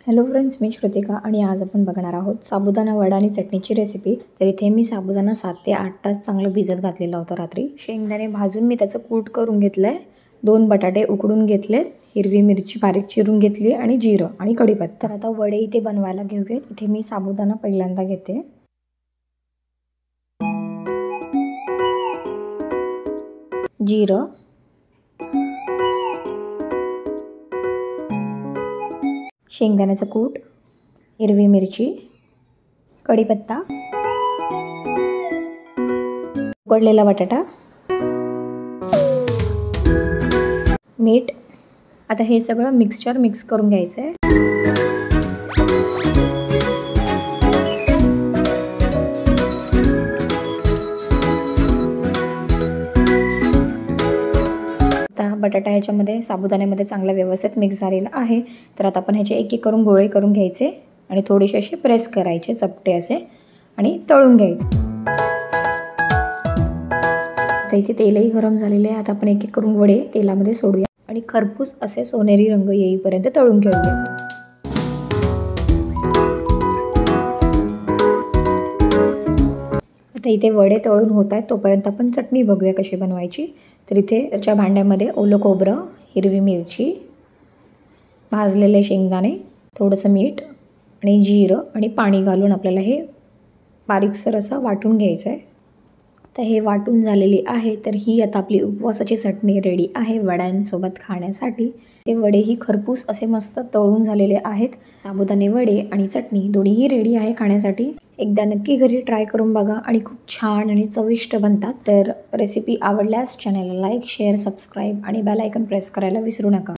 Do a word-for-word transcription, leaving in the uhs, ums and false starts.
Hello friends, मी श्रुतिका आणि आज आपण बघणार आहोत साबुदाणा वडा आणि चटणीची रेसिपी। तर इथे मी साबुदाणा सात ते आठ तास चांगलं भिजत घातलेला होता रात्री। शेंगदाणे भाजून मी त्याचं कूट करून घेतलंय, दोन बटाटे उकडून घेतले, हिरवी मिरची बारीक चिरून घेतली आणि जिरं आणि कढीपत्ता। तर आता वडे इथे बनवायला घेऊयात। इथे मी साबुदाणा पहिल्यांदा घेते। जिरं, शेंगदाण्याचं कूट, हिरवी मिरची, कढीपत्ता, उकडलेला बटाटा, मीठ। आता हे सगळं मिक्सचर मिक्स करून घ्यायचं आहे। आता बटाटा ह्याच्यामध्ये साबुदाण्यामध्ये चांगला व्यवस्थित मिक्स झालेला आहे। तर आता आपण ह्याचे एक एक करून गोळे करून घ्यायचे आणि थोडेसे असे प्रेस करायचे चपटे असे आणि तळून घ्यायचे। आता इथे तेलही गरम झालेले आहे। आता आपण एक एक करून वडे तेलामध्ये सोडूया आणि खरपूस असे सोनेरी रंग येईपर्यंत तळून घेऊया। आता इथे वडे तळून होत आहेत, तोपर्यंत आपण चटणी बघूया कशी बनवायची। तर इथे त्याच्या भांड्यामध्ये ओलं खोबरं, हिरवी मिरची, भाजलेले शेंगदाणे, थोडंसं मीठ आणि जिरं आणि पाणी घालून आपल्याला हे बारीकसर असं वाटून घ्यायचं आहे। तर हे वाटून झालेली आहे। तर ही आता आपली उपवासाची चटणी रेडी आहे वड्यांसोबत खाण्यासाठी। ते वडेही खरपूस असे मस्त तळून झालेले आहेत। साबुदाणे वडे आणि चटणी दोन्हीही रेडी आहे खाण्यासाठी। एकदा नक्की घरी ट्राय करून बघा आणि खूप छान आणि चविष्ट बनतात। तर रेसिपी आवडल्यास चॅनलला लाईक, शेअर, सबस्क्राईब आणि बेल आयकॉन प्रेस करायला विसरू नका।